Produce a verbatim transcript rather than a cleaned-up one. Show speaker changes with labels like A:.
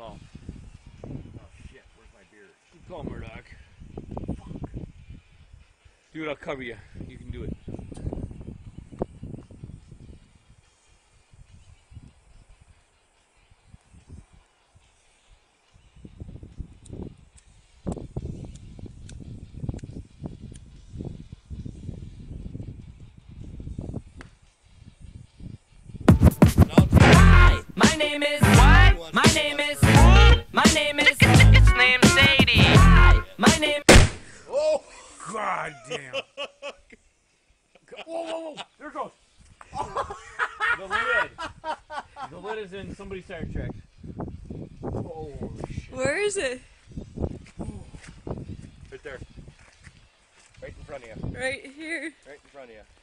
A: call.
B: Oh shit, where's my beer?
A: Good call, Murdoch.
B: Fuck.
A: Dude, I'll cover you. You can do it.
C: Hi, my name is what? My name is who? My name is It's named Sadie. Hi, my name
B: Oh!
A: God damn. Whoa, whoa, whoa. There it goes. The lid. The lid is in somebody's Star Trek.
B: Holy shit.
D: Where is it?
B: Right there. Right in front of you.
D: Right here.
B: Right in front of you.